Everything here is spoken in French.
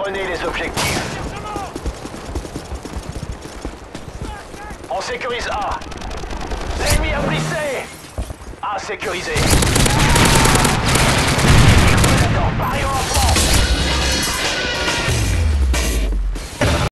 Prenez les objectifs. On sécurise A. L'ennemi a brisé. A sécurisé.